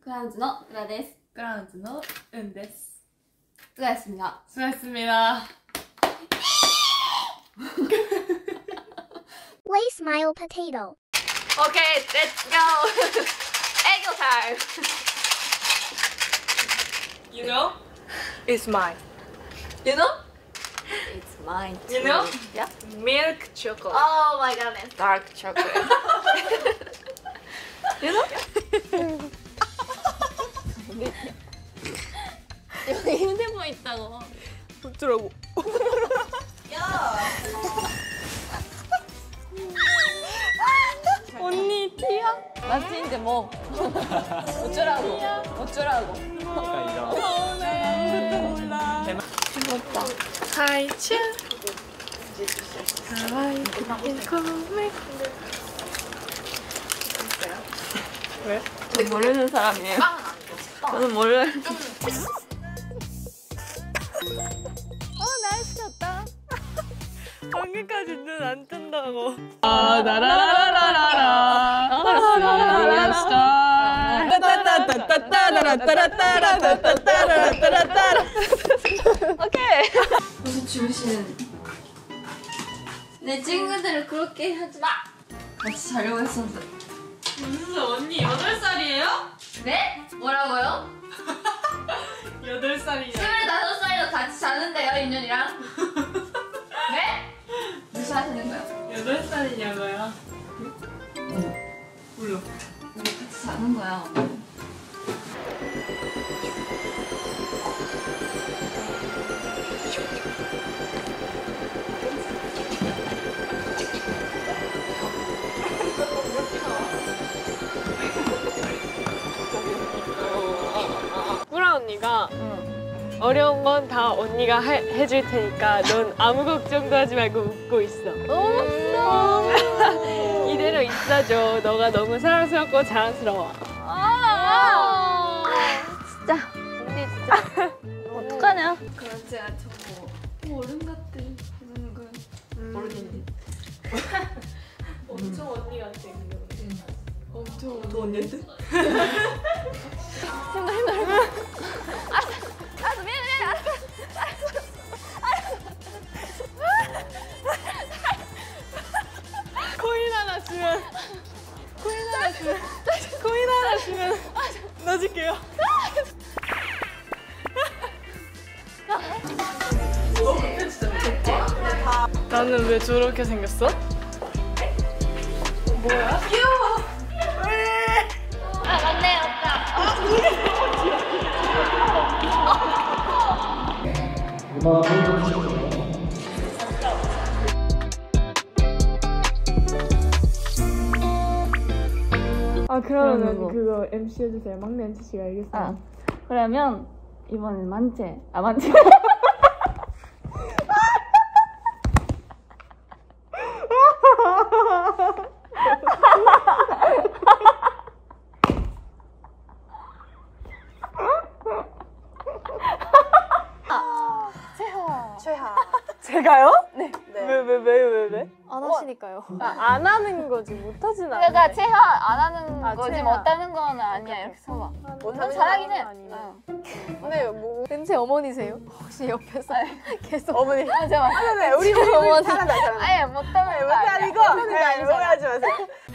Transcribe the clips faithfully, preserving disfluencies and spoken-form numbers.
クラウンズの裏です。 クラウンズのうんです。 수고하셨습니다。 수고하셨습니다。 Play smile potato. Okay, let's go. Egg time. You know? It's mine. You know? It's mine too. You know? Yeah. Milk chocolate. Oh my goodness. Dark chocolate. You know? 여기 휴대폰 있다고. 어쩌라고? 야. 언니 티야? 나 티인데 뭐. 어쩌라고. 어쩌라고. 아무것도 몰라. 죽었다. 하이츄. 하와이 코메. 왜? 근데 모르는 사람이에요. 저는 몰라요. 어, 날씨 좋다. 방금까지 눈 안 뜬다고. 아, 나라라라라라. 오케이. 무슨 주무시는? 내 친구들을 그렇게 하지 마. 같이 자려고 했었는데. 무슨 언니 여덟 살이에요? 네? 뭐라고요? 여덟 살이야. 스물다섯 살도 같이 자는데요, 인연이랑? 네? 무시하시는 거예요? 여덟 살이냐고요? 응. 몰라. 우리 같이 자는 거야. 꾸라 언니가 응. 어려운 건 다 언니가 해, 해줄 테니까 넌 아무 걱정도 하지 말고 웃고 있어. 너무 귀여워. 이대로 있어줘. 너가 너무 사랑스럽고 자랑스러워. 아, 진짜 언니 진짜 어떡하냐? 그럼 제가 저거 어른 같아 이러는 건 모르겠네. 엄청 언니 같아. 응. 엄청 언니인데? 힘들어 힘들어 힘들어. 알았어 알았어 미안해 미안해 알았어 알았어. 코인 하나 주면 코인 하나 주면 코인 하나 주면 넣어줄게요. 나는 왜 저렇게 생겼어? 뭐야? 귀여워. 아 맞네 오빠. 아 그러면은 그러면 그거 엠씨 해주세요. 막내 엠씨 씨가 알겠어요. 아 그러면 이번엔 만재 아 만재. 최하. 제가요? 네. 왜 왜 왜 왜 왜? 안 하시니까요. 아, 안 하는 거지 못하진 않아. 그러니까 체하 안 하는 아, 거지 체하. 못하는 건 아니야 이렇게 써봐. 못하는 잘하긴 해. 아니야. 응. 근데 뭐 은채 어머니세요? 혹시 옆에서 계속 어머니. 아 잠깐. 네, 우리 어머니 잘한다 잘한다. 아예 못하는 거 아니야. 못하는 거 하지 마세요.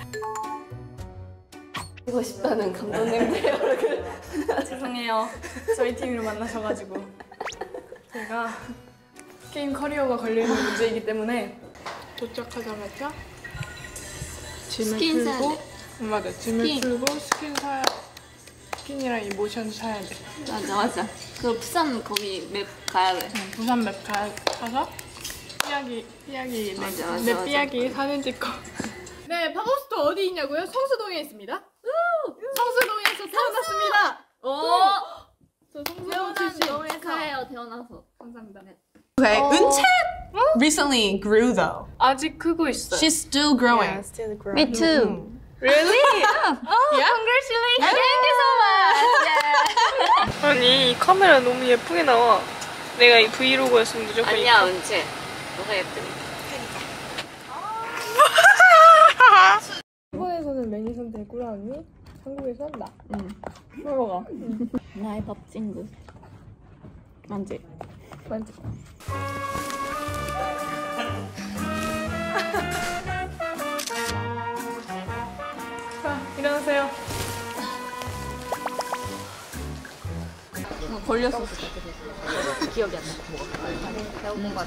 이고 싶다는 감독님들 얼굴. 죄송해요. 저희 팀으로 만나셔가지고 제가 게임 커리어가 걸려있는 문제이기 때문에 도착하자마자 짐을 스킨 사야 풀고 돼. 응, 맞아. 짐을 스킨. 풀고 스킨 사야 스킨이랑 이 모션 사야 돼. 맞아 맞아. 그 부산 거기 맵 가야 돼. 응, 부산 맵 가, 가서 삐약이 삐약이 내, 맞아, 맞아, 내 맞아. 삐약이 사진 찍고. 네, 팝업스토어 어디 있냐고요? 성수동에 있습니다. 성수동에서 태어났습니다. 오. 저 성수동 태어난 출신. 너무 축하해요 태어나서. 감사합니다. Okay, Oh. Unche recently grew though. 아직 크고 있어요. She's still growing. Yeah, still growing. Me too. Really? Oh, Yeah? congratulations. Thank you so much. Yeah. 아니 이 카메라 너무 예쁘게 나와. 내가 이 브이로그였으면 무조건 아니야 은채. 너가 예쁘니까. 일본에서는 매니선 대구라 언니, 한국에선 나. 응. 먹어. 나의 밥 친구. 만지. 만지. 자, 일어나세요. 뭐 걸렸어. 기억이 안 나. 뭐가? 뭔가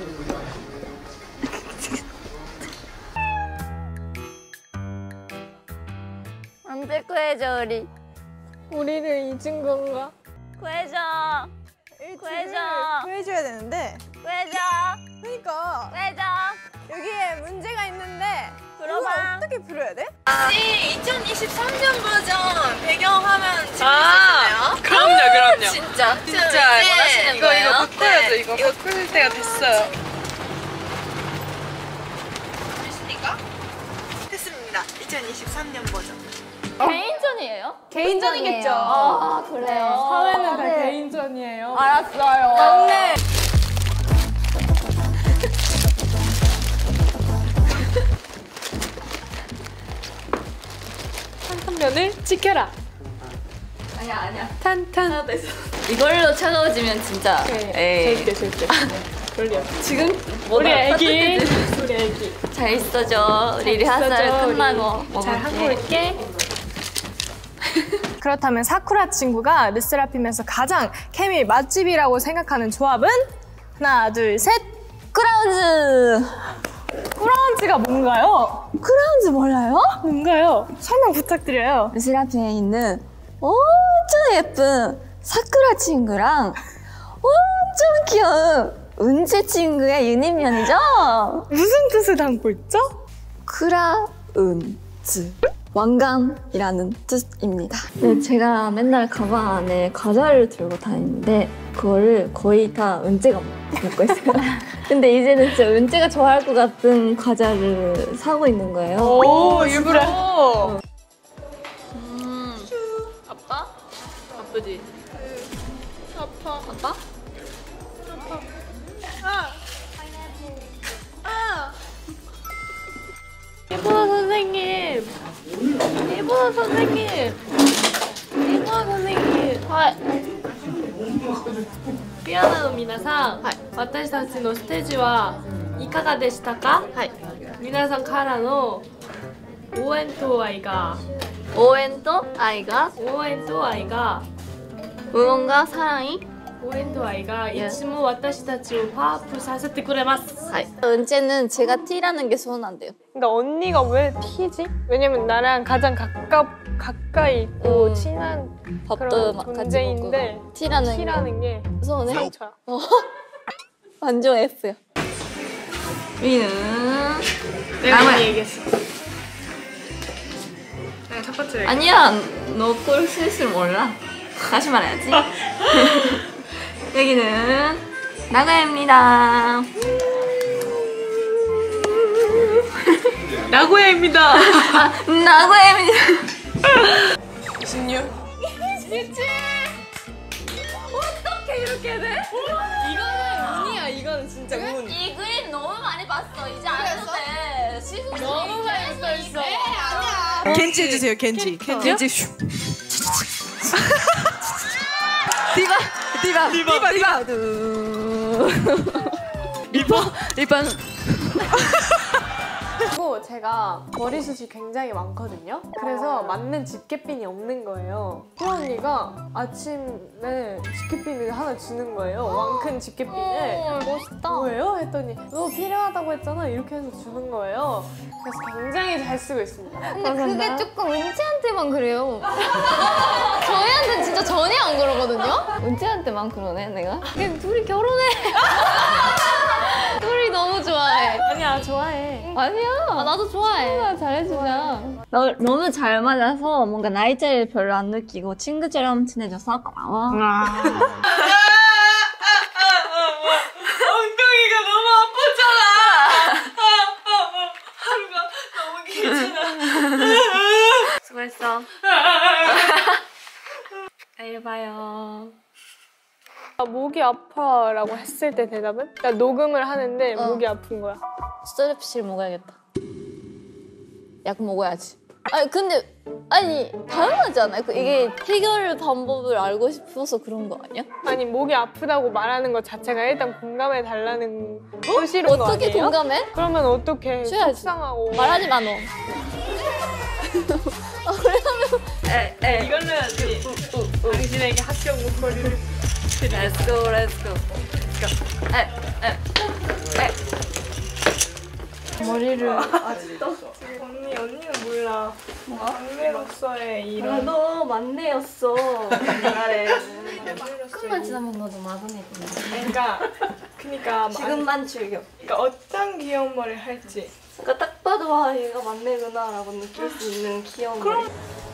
언제 구해줘 우리. 우리를 잊은 건가? 구해줘. 구해줘. 구해줘야 되는데. 구해줘. 그러니까 구해줘. 여기에 문제가 있는데 불어봐. 어떻게 풀어야 돼? 이천이십삼 년 버전 배경화면 찍고 아, 그럼요, 그럼요. 진짜 진짜 원하시는 이거 거예요? 이거 바꿔야죠. 네. 이거 바꿀 때가 됐어요. 됐습니까? 됐습니다. 이천이십삼 년 버전. 개인전이에요? 개인전이겠죠. 아 그래요? 사회는 다 개인전이에요. 알았어요. 맞네. 탄탄면을 지켜라. 아니야 아니야. 탄탄. 이걸로 차가워지면 진짜. 에이. 재밌게 재밌게. 졸려. 지금 우리 애기. 우리 애기. 잘 있어줘. 우리 리허설 있어줘, 끝나고 우리. 잘 하고 먹을게. 올게. 그렇다면 사쿠라 친구가 르세라핌에서 가장 케미 맛집이라고 생각하는 조합은? 하나, 둘, 셋! 크라운즈. 쿠라운지가 뭔가요? 크라운즈 몰라요? 뭔가요? 설명 부탁드려요. 르세라핌에 있는 엄청 예쁜 사쿠라 친구랑 엄청 귀여운 은재 친구의 유닛면이죠? 무슨 뜻을 담고 있죠? 크라운즈. 왕관이라는 뜻입니다. 네, 제가 맨날 가방 안에 과자를 들고 다니는데 그거를 거의 다 은재가 먹고 있어요. 근데 이제는 진짜 은재가 좋아할 것 같은 과자를 사고 있는 거예요. 오, 일부러. 음. 아빠? 아프지? 아파. 아빠? 일본어 선생님. 일본어 선생님. 일본어 선생님. はい。 ピアノの皆さん、私たちのステージはいかがでしたか？はい。皆さんからの応援と愛が、 応援と愛が、 応援と愛が、 응원과 사랑이. 応援と愛がいつも私たちをパワーアップさせてくれます。 네. 은재는 제가 T라는 게 서운한데요. 그러니까 언니가 왜 T지? 왜냐면 나랑 가장 가깝, 가까이 있고 음. 친한 밥도 그런 막 같이 존재인데 먹고. T라는, T라는 게 게 서운해? 상처야. 어. 완전 F야. 위는 내가 많이 얘기했어. 내가 첫 번째 얘기. 아니야, 너 꼴 슬슬 몰라. 다시 말해야지. 여기는 나가야입니다. 나고야입니다. 아, 나고야입니다. 십육. 어떻게 이렇게 돼? 이거는 운이야. 이거는 진짜 운. 이 그림 너무 많이 봤어. 이제 알아도 돼. 시즌 너무 많이 써 있어. 켄지 해주세요, 켄지. 켄지. 슈. 디바, 디바, 디바, 디바. 리퍼, 리퍼는 그리고 제가 머리숱이 굉장히 많거든요. 그래서 맞는 집게핀이 없는 거예요. 그 언니가 아침에 집게핀을 하나 주는 거예요. 왕큰 집게핀을. 멋있다. 뭐예요? 했더니 너 필요하다고 했잖아. 이렇게 해서 주는 거예요. 그래서 굉장히 잘 쓰고 있습니다. 근데 그게 조금 은지한테만 그래요. 저희한테는 진짜 전혀 안 그러거든요? 은지한테만 그러네, 내가. 그냥 둘이 결혼해. 둘이 너무 좋아해. 아니야, 좋아해. 아니야. 아, 나도 좋아해. 잘해주자. 너, 너무 잘 맞아서 뭔가 나이 차이를 별로 안 느끼고 친구처럼 친해져서 고마워. 엉덩이가 너무 아팠잖아. 하루가 너무 괜찮아. 수고했어. 내일 봐요. 아, 목이 아파라고 했을 때 대답은? 나 녹음을 하는데 어. 목이 아픈 거야. 스트랩실 먹어야겠다. 약 먹어야지. 아니 근데 아니 당연하지 않아요? 그 이게 해결 방법을 알고 싶어서 그런 거 아니야? 아니 목이 아프다고 말하는 것 자체가 일단 공감해 달라는 것이런 거 어떻게 아니에요? 공감해? 그러면 어떻게 쉬어야지. 속상하고 말하지 마 너. 이걸로 해야지. 당신에게 합격 목걸이를. Let's go, let's go. 머리를 언니 언니는 몰라. 막내로서의 이런. 너 막내였어. 옛날에. 조금만 지나면 너도 마흔이 된다. 그러니까 그러니까 지금만 즐겨. 그러니까 어떤 귀여운 머리를 할지. 그러니까 딱 봐도 아 얘가 막내구나라고 느낄 수 있는 귀여운 머리.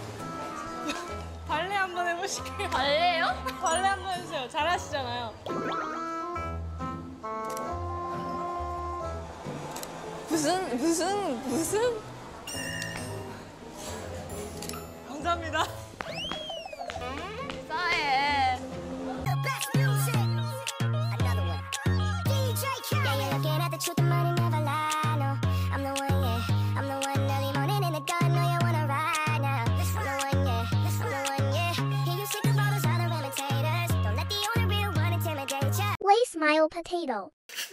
발레 한번 해보실게요. 발레요? 발레 한번 해주세요. 잘하시잖아요. 무슨 무슨 무슨? 감사합니다. 싸해. The best music. Another one. D J Khaled. Yeah, you're looking at the truth, the money never lie. No, I'm the one, yeah. I'm the one early morning in the dark. Know you wanna ride now. I'm the one, yeah. I'm the one, yeah. Hear you sick of all those other imitators. Don't let the only real one intimidate ya. Way Smile Potato.